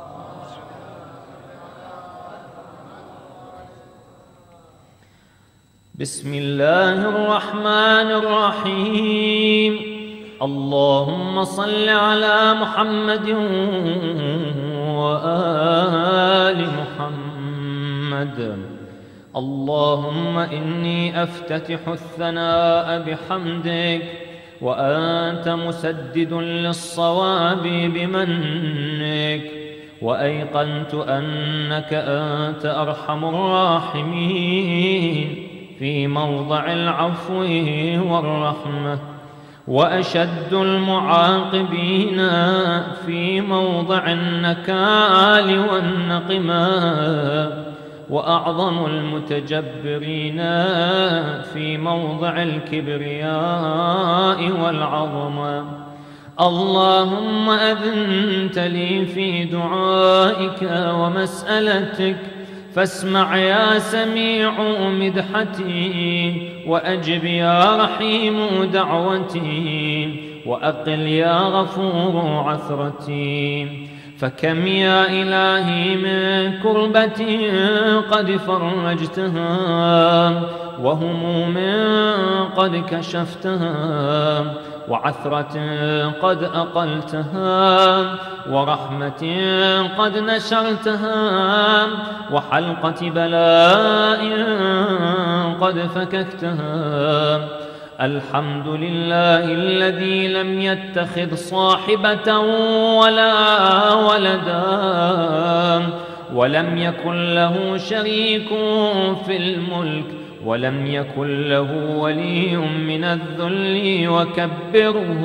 بسم الله الرحمن الرحيم. اللهم صل على محمد وآل محمد. اللهم إني أفتتح الثناء بحمدك وأنت مسدد للصواب بمنك، وأيقنت أنك أنت أرحم الراحمين في موضع العفو والرحمة، وأشد المعاقبين في موضع النكال والنقمة، وأعظم المتجبرين في موضع الكبرياء والعظمة. اللهم أذنت لي في دعائك ومسألتك، فاسمع يا سميع مدحتي، وأجب يا رحيم دعوتي، وأقل يا غفور عثرتي. فكم يا إلهي من كربة قد فرجتها، وهموم قد كشفتها، وعثرة قد أقلتها، ورحمة قد نشرتها، وحلقة بلاء قد فككتها. الحمد لله الذي لم يتخذ صاحبة ولا ولدا، ولم يكن له شريك في الملك، ولم يكن له ولي من الذل، وكبره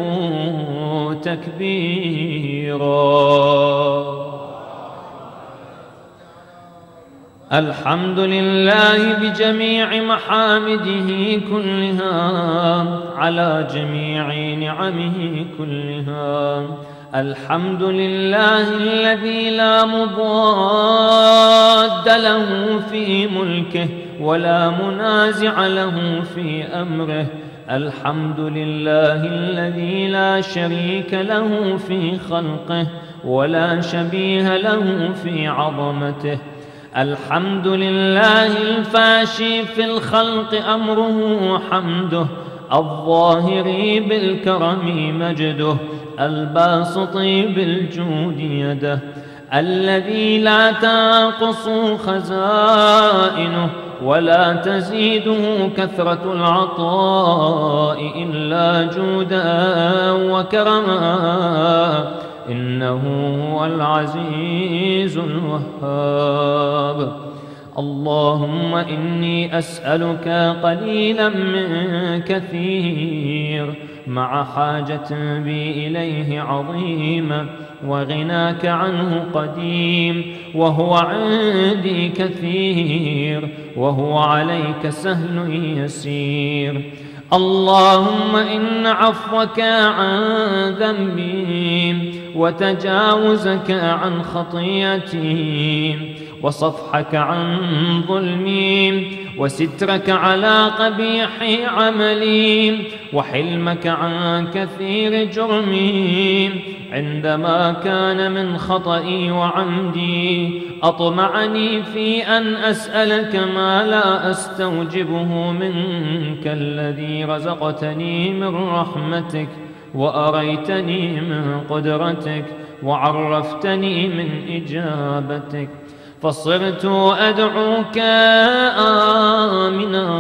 تكبيرا. الحمد لله بجميع محامده كلها، على جميع نعمه كلها. الحمد لله الذي لا مضاد له في ملكه، ولا منازع له في أمره. الحمد لله الذي لا شريك له في خلقه، ولا شبيه له في عظمته. الحمد لله الفاشي في الخلق أمره حمده، الظاهر بالكرم مجده، الباسط بالجود يده، الذي لا تنقص خزائنه، ولا تزيده كثرة العطاء إلا جودا وكرما، إنه هو العزيز الوهاب. اللهم إني أسألك قليلا من كثير، مع حاجة بي إليه عظيمة، وغناك عنه قديم، وهو عندي كثير، وهو عليك سهل يسير. اللهم إن عفوك عن ذنبي، وتجاوزك عن خطيئتي، وصفحك عن ظلمي، وسترك على قبيح عملي، وحلمك عن كثير جرمي، عندما كان من خطئي وعمدي أطمعني في أن أسألك ما لا أستوجبه منك، الذي رزقتني من رحمتك، وأريتني من قدرتك، وعرفتني من إجابتك، فصرت أدعوك آمنا،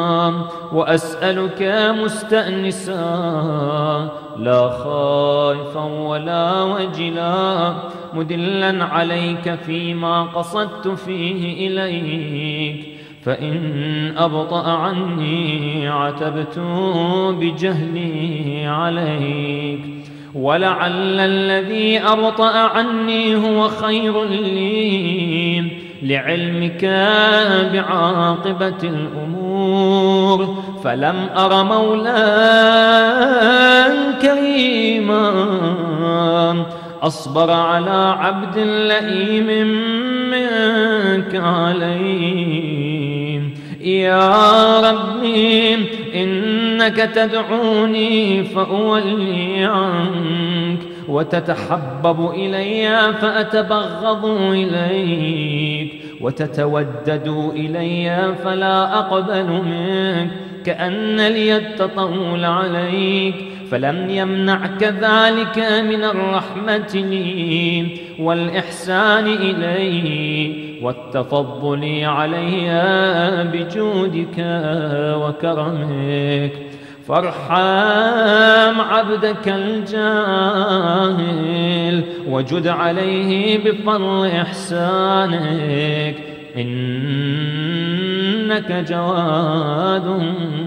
وأسألك مستأنسا، لا خائفا ولا وجلا، مدلا عليك فيما قصدت فيه إليك. فإن أبطأ عني عتبت بجهلي عليك، ولعل الذي أبطأ عني هو خير لي، لعلمك بعاقبة الأمور، فلم أر مولا كريما أصبر على عبد لئيم منك عليه. يا ربي إنك تدعوني فأولي عنك، وتتحبب إلي فأتبغض إليك، وتتودد إلي فلا أقبل منك، كأن لي التطول عليك، فلم يمنعك ذلك من الرحمة لي والإحسان إلي والتفضل علي بجودك وكرمك. فارحم عبدك الجاهل وجد عليه بفضل إحسانك، إنك جواد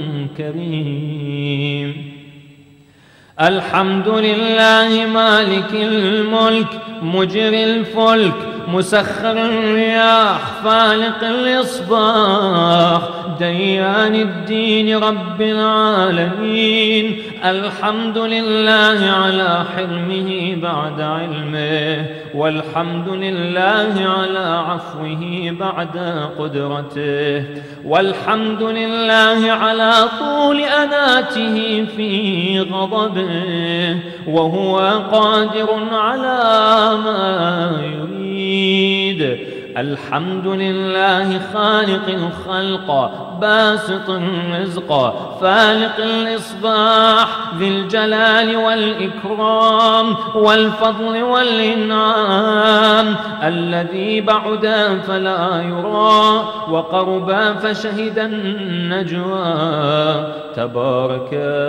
كريم. الحمد لله مالك الملك مجري الفلك مسخر الرياح فالق الإصباح ديان الدين رب العالمين. الحمد لله على حلمه بعد علمه، والحمد لله على عفوه بعد قدرته، والحمد لله على طول أناته في غضبه، وهو قادر على ما يريد. الحمد لله خالق الخلق باسط الرزق فالق الإصباح ذي الجلال والإكرام والفضل والإنعام، الذي بعد فلا يرى وقرب فشهد النجوى تبارك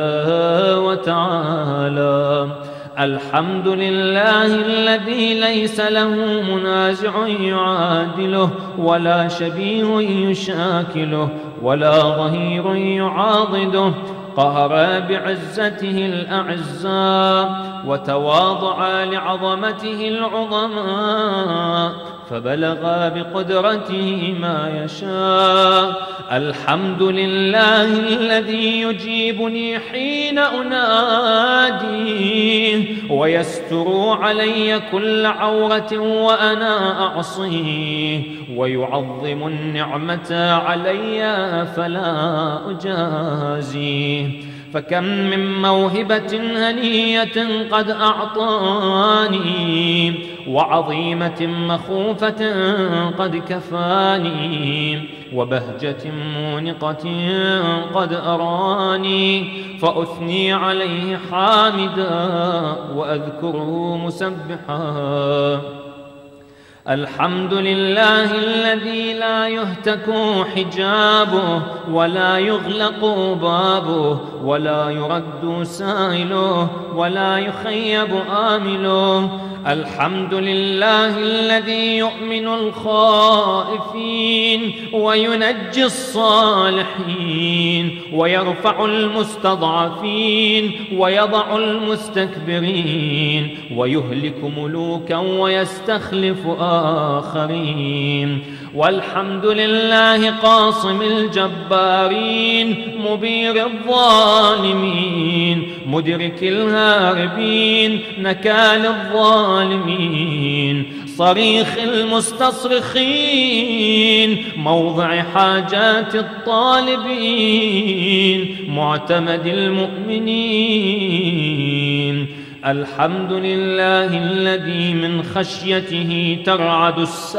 وتعالى. الحمد لله الذي ليس له منازع يعادله، ولا شبيه يشاكله، ولا ظهير يعاضده. قهر بعزته الأعزاء وتواضع لعظمته العظماء، فبلغ بقدرته ما يشاء. الحمد لله الذي يجيبني حين أناديه، ويستر علي كل عورة وأنا أعصيه، ويعظم النعمة علي فلا أجازيه. فكم من موهبة هنية قد أعطاني، وعظيمة مخوفة قد كفاني، وبهجة مونقة قد أراني، فأثني عليه حامدا وأذكره مسبحا. الحمد لله الذي لا يهتك حجابه، ولا يغلق بابه، ولا يرد سائله، ولا يخيب آمله. الحمد لله الذي يؤمن الخائفين وينجي الصالحين، ويرفع المستضعفين ويضع المستكبرين، ويهلك ملوكا ويستخلف آخرين. والحمد لله قاصم الجبارين مبير الظالمين مدرك الهاربين نكال الظالمين، صريخ المستصرخين موضع حاجات الطالبين معتمد المؤمنين. الحمد لله الذي من خشيته ترعد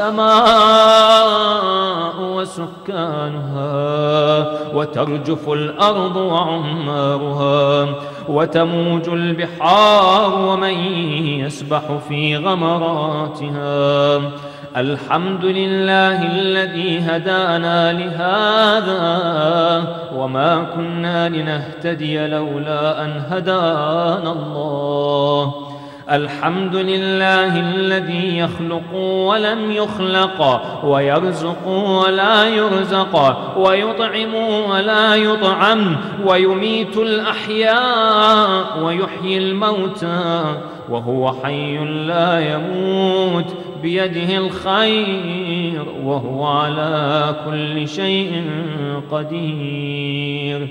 السماء وسكانها، وترجف الأرض وعمارها، وتموج البحار ومن يسبح في غمراتها. الحمد لله الذي هدانا لهذا وما كنا لنهتدي لولا أن هدانا الله. الحمد لله الذي يخلق ولم يخلق، ويرزق ولا يرزق، ويطعم ولا يطعم، ويميت الأحياء ويحيي الموتى، وهو حي لا يموت، بيده الخير، وهو على كل شيء قدير.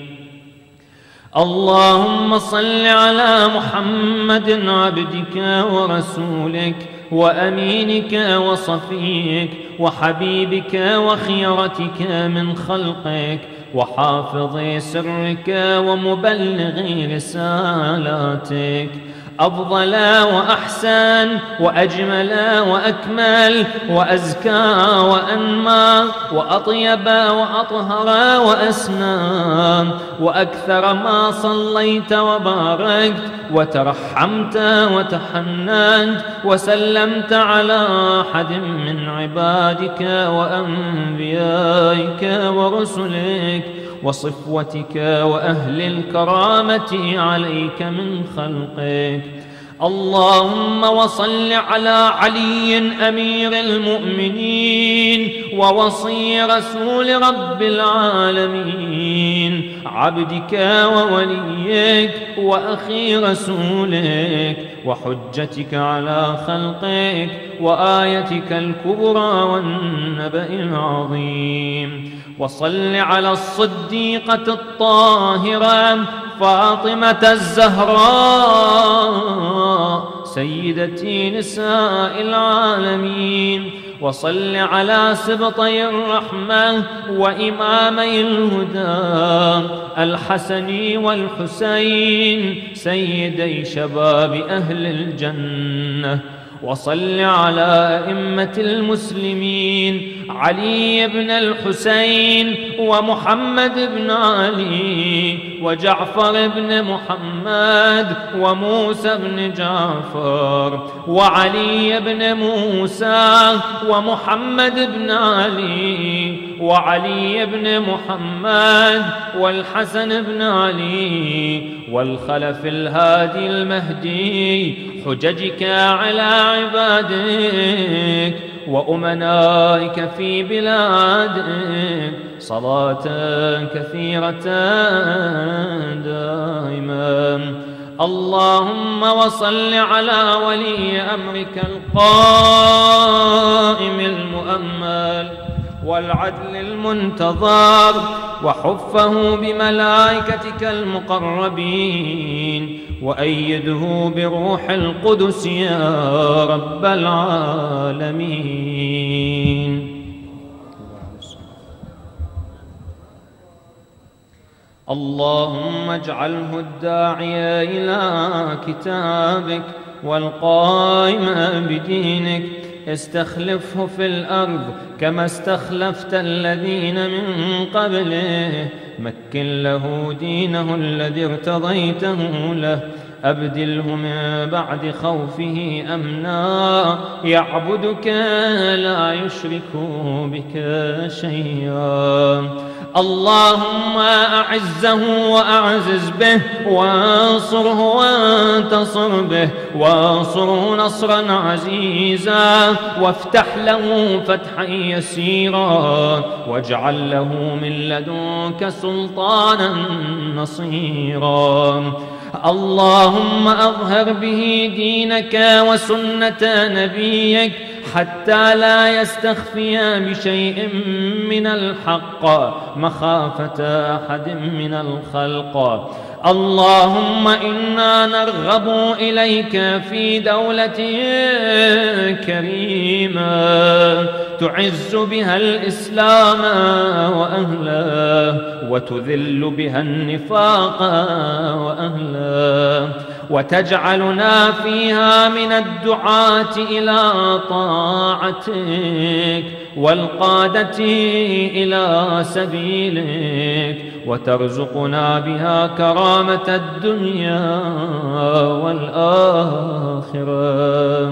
اللهم صل على محمد عبدك ورسولك وأمينك وصفيك وحبيبك وخيرتك من خلقك، وحافظ سرك ومبلغ رسالاتك. أفضل وأحسن وأجمل وأكمل وأزكى وأنمى وأطيب وأطهر وأسنى، وأكثر ما صليت وباركت وترحمت وتحننت وسلمت على أحد من عبادك وأنبيائك ورسلك وصفوتك وأهل الكرامة عليك من خلقك. اللهم وصل على علي أمير المؤمنين ووصي رسول رب العالمين، عبدك ووليك وأخي رسولك وحجتك على خلقك وآيتك الكبرى والنبأ العظيم. وصل على الصديقة الطاهرة فاطمة الزهراء سيدتي نساء العالمين. وصل على سبطي الرحمة وإمامي الهدى الحسن والحسين سيدي شباب أهل الجنة. وصل على أئمة المسلمين علي بن الحسين ومحمد بن علي وجعفر بن محمد وموسى بن جعفر وعلي بن موسى ومحمد بن علي وعلي بن محمد والحسن بن علي والخلف الهادي المهدي حججك على عبادك وأمنائك في بلادك صلاة كثيرة دائما. اللهم وصل على ولي أمرك القائم المؤمل والعدل المنتظر وحفه بملائكتك المقربين وأيده بروح القدس يا رب العالمين. اللهم اجعله الداعي إلى كتابك والقائم بدينك، استخلفه في الأرض كما استخلفت الذين من قبله، مكن له دينه الذي ارتضيته له، أبدله من بعد خوفه أمنا يعبدك لا يشرك بك شيئا. اللهم أعزه وأعزز به وانصره وانتصر به وانصره نصرا عزيزا وافتح له فتحا يسيرا واجعل له من لدنك سلطانا نصيرا. اللهم أظهر به دينك وسنة نبيك حتى لا يستخفي بشيء من الحق مخافة أحد من الخلق. اللهم إنا نرغب إليك في دولة كريمة تعز بها الإسلام وأهله وتذل بها النفاق وأهله، وتجعلنا فيها من الدعاة إلى طاعتك والقادة إلى سبيلك، وترزقنا بها كرامة الدنيا والآخرة.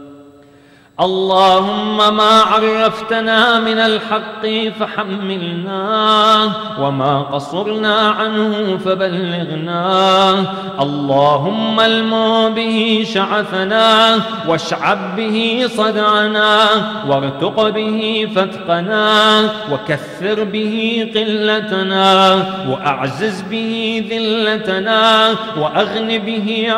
اللهم ما عرفتنا من الحق فحملناه وما قصرنا عنه فبلغناه. اللهم المو به شعثنا واشعب به صدعنا وارتق به فتقنا وكثر به قلتنا وأعزز به ذلتنا وأغن به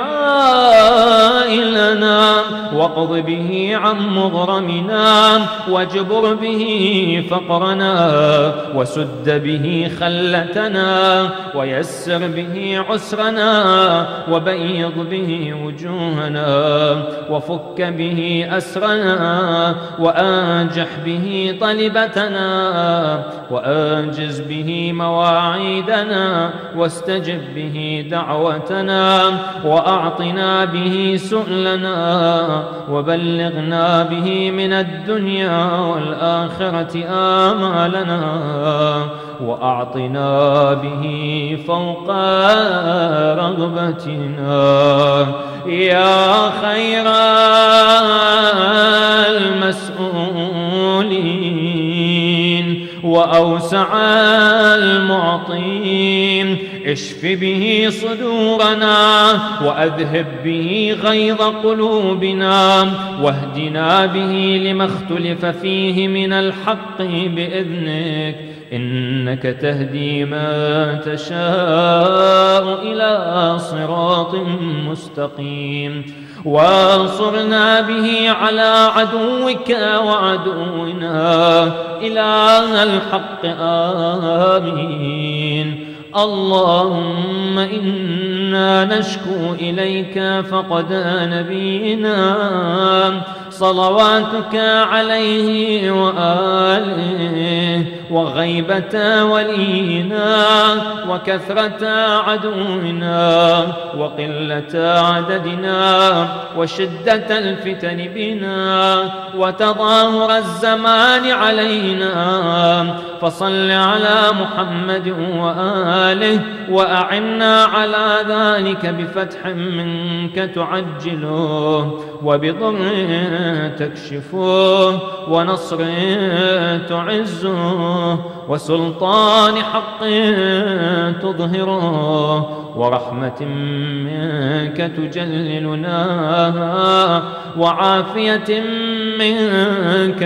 عائلنا واقض به عن مغرمنا واجبر به فقرنا وسد به خلتنا ويسر به عسرنا وبيض به وجوهنا وفك به أسرنا وأنجح به طلبتنا. وأنجز به مواعيدنا واستجب به دعوتنا وأعطنا به سؤلنا وبلغنا به من الدنيا والآخرة آمالنا وأعطنا به فوق رغبتنا يا خير المسؤولين وأوسع المعطين اشف به صدورنا وأذهب به غيظ قلوبنا واهدنا به لما اختلف فيه من الحق بإذنك إنك تهدي من تشاء إلى صراط مستقيم وانصرنا به على عدوك وعدونا إله الحق آمين اللهم إنا نشكو إليك فقد نبينا صلواتك عليه وآله وغيبة ولينا وكثرة عدونا وقلة عددنا وشدة الفتن بنا وتظاهر الزمان علينا فصل على محمد وآله وأعنا على ذلك بفتح منك تعجله وبضر تكشفه ونصر تعزه وسلطان حق تظهره ورحمة منك تجللنا وعافية منك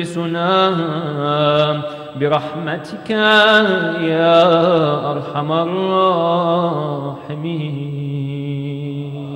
تلبسنا برحمتك يا أرحم الراحمين.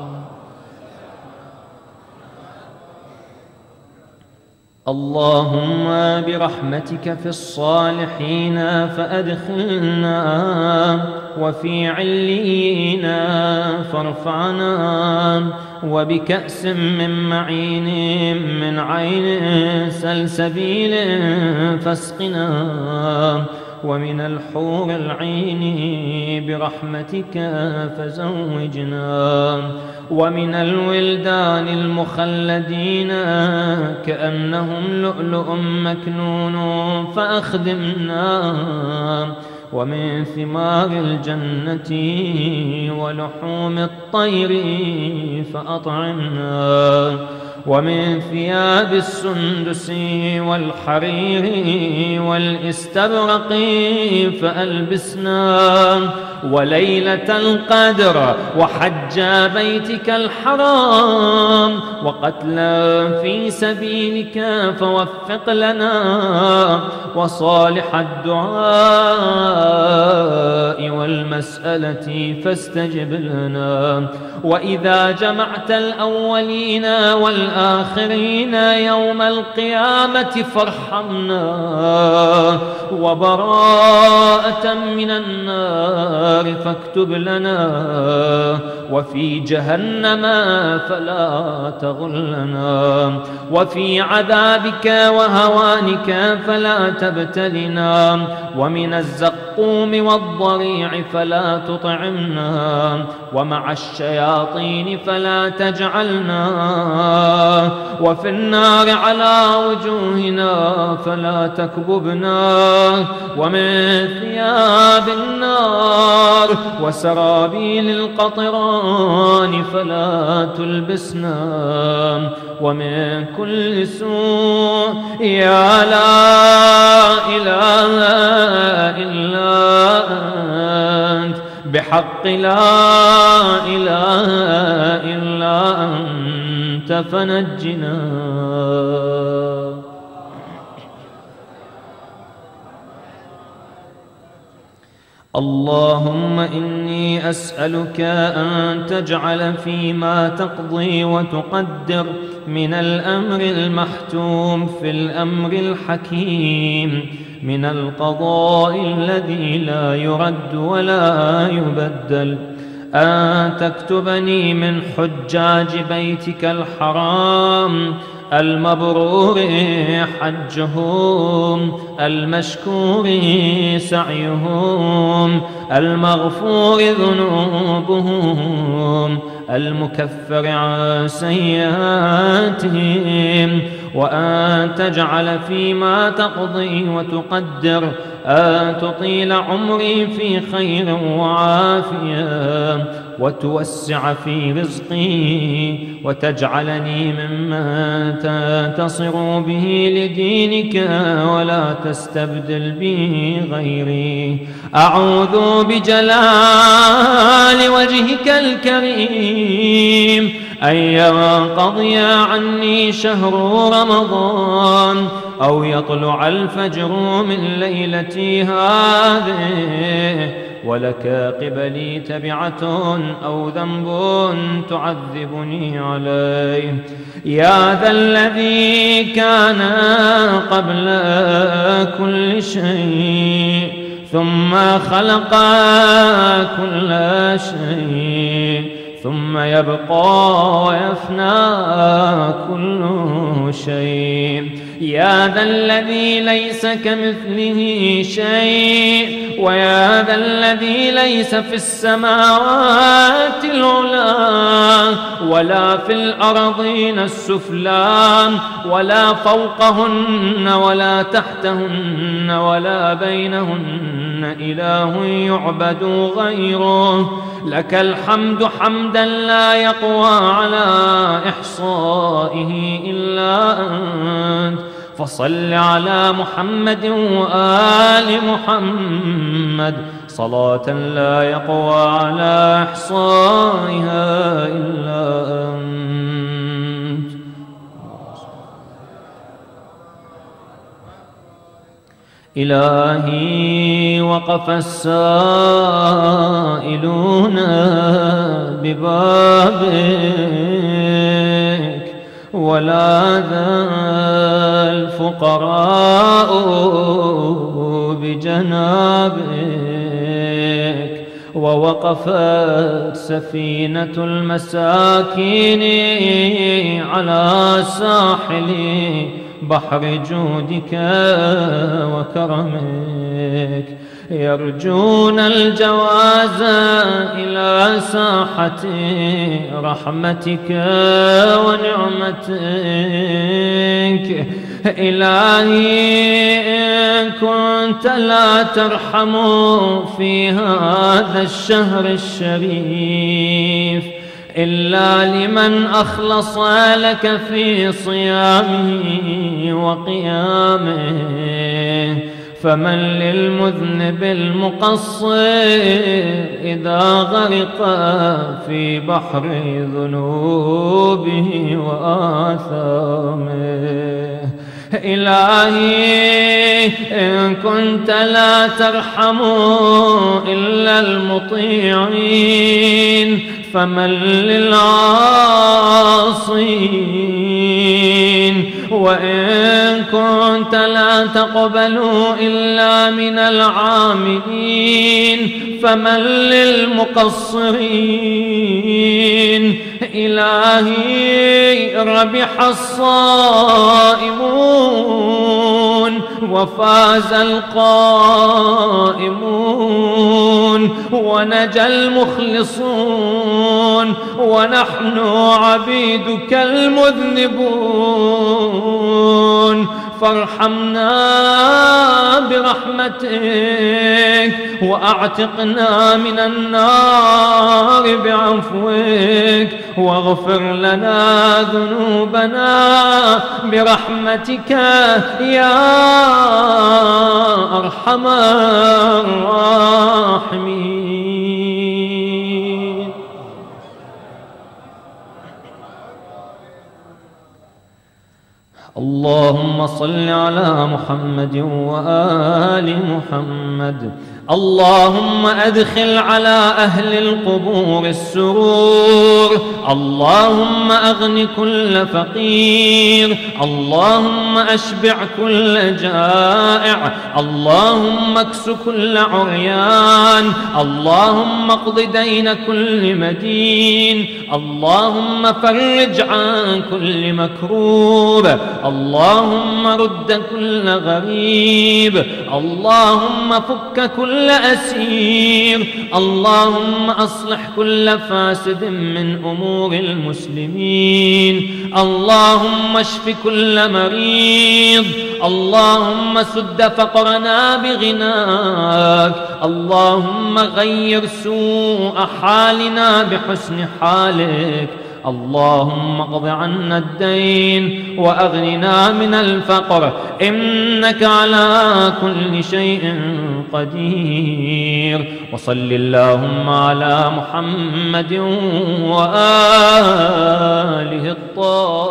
اللهم برحمتك في الصالحين فأدخلنا وفي علينا فارفعنا وبكأس من معين من عين سلسبيل فاسقنا ومن الحور العين برحمتك فزوجنا ومن الولدان المخلدين كأنهم لؤلؤ مكنون فأخدمنا ومن ثمار الجنة ولحوم الطير فأطعمنا ومن ثياب السندس والحرير والاستبرق فألبسنا وليلة القدر وحج بيتك الحرام وقتلا في سبيلك فوفق لنا وصالح الدعاء والمسألة فاستجب لنا وإذا جمعت الأولين والآخرين يوم القيامة فارحمنا وبراءة من النار فاكتب لنا وفي جهنم فلا تغلنا وفي عذابك وهوانك فلا تبتلنا ومن الزقوم والضريع فلا تطعمنا ومع الشياطين فلا تجعلنا وفي النار على وجوهنا فلا تكببنا ومن ثياب النار وسرابيل القطران فلا تلبسنا ومن كل سوء يا لا إله إلا أنت بحق لا إله إلا أنت فنجنا. اللهم إني أسألك أن تجعل فيما تقضي وتقدر من الأمر المحتوم في الأمر الحكيم من القضاء الذي لا يرد ولا يبدل أن تكتبني من حجاج بيتك الحرام المبرور حجهم، المشكور سعيهم، المغفور ذنوبهم، المكفر عن سيئاتهم، وأن تجعل فيما تقضي وتقدر أن تطيل عمري في خير وعافية، وتوسع في رزقي، وتجعلني ممن تنتصر به لدينك ولا تستبدل به غيري. أعوذ بجلال وجهك الكريم أن ينقضي عني شهر رمضان، أو يطلع الفجر من ليلتي هذه ولك قبلي تبعة أو ذنب تعذبني عليه. يا ذا الذي كان قبل كل شيء ثم خلق كل شيء، ثم يبقى ويفنى كل شيء. يا ذا الذي ليس كمثله شيء، ويا ذا الذي ليس في السماوات العلى ولا في الأرضين السفلى، ولا فوقهن ولا تحتهن ولا بينهن إله يعبد غيره. لك الحمد حمدا لا يقوى على إحصائه إلا أنت. فصل على محمد وآل محمد صلاة لا يقوى على إحصائها إلا أنت. إلهي وقف السائلون ببابك، ولاذ الفقراء بجنابك، ووقفت سفينة المساكين على ساحل بحر جودك وكرمك، يرجون الجواز إلى ساحة رحمتك ونعمتك. إلهي إن كنت لا ترحم في هذا الشهر الشريف إلا لمن أخلص لك في صيامه وقيامه، فمن للمذنب المقصر إذا غرق في بحر ذنوبه وآثامه. إلهي إن كنت لا ترحم إلا المطيعين، فمن للعاصين. وإن كنت لا تقبل إلا من العاملين، فمن للمقصرين. إلهي ربح الصائمون وفاز القائمون ونجى المخلصون، ونحن عبيدك المذنبون. فارحمنا برحمتك، وأعتقنا من النار بعفوك، واغفر لنا ذنوبنا برحمتك يا أرحم الراحمين. اللهم صل على محمد وآل محمد. اللهم أدخل على أهل القبور السرور، اللهم أغن كل فقير، اللهم أشبع كل جائع، اللهم اكس كل عريان، اللهم اقض دين كل مدين، اللهم فرج عن كل مكروب، اللهم رد كل غريب، اللهم فك كل أسير، اللهم أصلح كل فاسد من أمور المسلمين، اللهم اشف كل مريض، اللهم سد فقرنا بغناك، اللهم غير سوء حالنا بحسن حالك، اللهم اقض عنا الدين وأغننا من الفقر، إنك على كل شيء قدير. وصل اللهم على محمد وآله الطاهرين.